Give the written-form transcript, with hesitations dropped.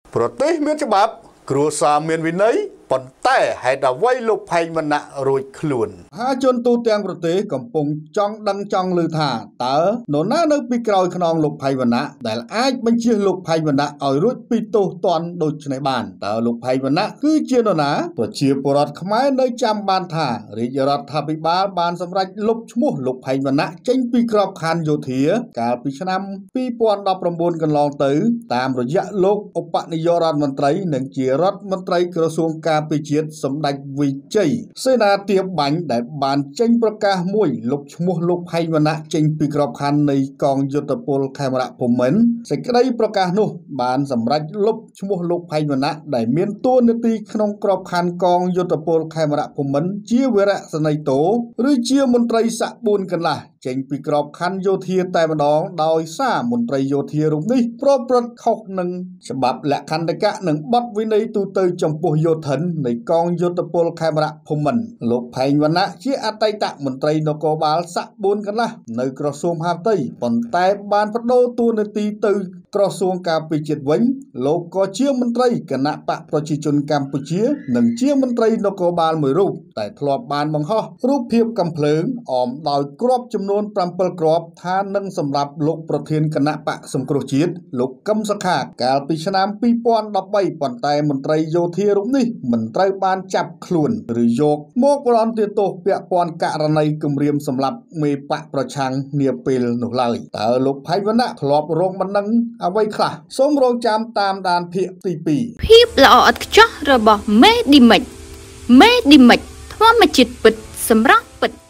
ប្រទេសមានច្បាប់គ្រួសារមានវិន័យប៉ុន្តែហេតុអ្វីលោកផៃវណ្ណៈរួចខ្លួនហាជនទូទាំងប្រទេសកំពុងចង់ដឹងចង់ឮថាតើនរណានៅពីក្រោយខ្នងលោកផៃវណ្ណៈដែលអាចបញ្ជៀសលោកផៃវណ្ណៈឲ្យរួចពីទោសទណ្ឌដូចនេះបានតើលោកផៃវណ្ណៈគឺជានរណាប្រជាពលរដ្ឋខ្មែរនៅចាំបានថារាជរដ្ឋាភិបាលបានសម្រេចលុបឈ្មោះលោកផៃវណ្ណៈចេញពីក្របខ័ណ្ឌយោធាកាលពីឆ្នាំ2019កន្លងទៅតាមរយៈលោកឧបនាយករដ្ឋមន្ត្រីនិងជារដ្ឋមន្ត្រីក្រសួងការពារជាតិសម្ដេចវិជ័យសេនាទាបាញ់ដែលបានចេញប្រកាសមួយលុបឈ្មោះលោកផៃវណ្ណៈចេញពីក្របខ័ណ្ឌនៃកងយោធពលខេមរៈភូមិន្ទសេចក្តីប្រកាសនោះបានសម្រេចលុបឈ្មោះលោកផៃវណ្ណៈដែលមានតួនាទីក្នុងក្របខ័ណ្ឌកងយោធពលខេមរៈភូមិន្ទជាវីរៈសេនីយ៍តូឬជាមន្ត្រីស័ក្តិ4កន្លះចេញពីក្របខ័ណ្ឌយោធាតែម្ដងដោយសារមន្ត្រីយោធារូបនេះប្រព្រឹត្តខុសនឹងច្បាប់លក្ខន្តិកៈនិងបទវិន័យទូទៅចំពោះយោធិននៃកងយោធពលខេមរៈភូមិន្ទលោកផៃវណ្ណៈជាអតីតមន្ត្រីនគរបាលស័ក្តិ4កន្លះនៅក្រសួងមហាផ្ទៃប៉ុន្តែបានបដូរតួនាទីទៅក្រសួងការពារជាតិវិញលោកក៏ជាមន្ត្រីគណៈបកប្រជាជនកម្ពុជានិងជាមន្ត្រីនគរបាលមួយរូបតែធ្លាប់បានបង្ហោះរូបភាពកំភ្លើងអមដោយគ្រាប់ចំនួន7គ្រាប់ថានឹងសម្រាប់លោកប្រធានគណៈបកសង្គ្រោះជាតិលោកកឹមសុខាកាលពីឆ្នាំ2013ប៉ុន្តែមន្ត្រីយោធារូបនេះមិនត្រូវបានចាប់ខ្លួនឬយកមកប្រន្ទាទោសពាក់ព័ន្ធករណីគំរាមសម្លាប់មេបកប្រឆាំងនាពេលនោះឡើយតើលោកផៃវណ្ណៈធ្លាប់រងបណ្ដឹងអ្វីខ្លះសូមរងចាំតាមដានភាគទី2 ភាពល្អឥតខ្ចោះរបស់មេឌីមិចធម្មជាតិពិតសម្រាប់ពិត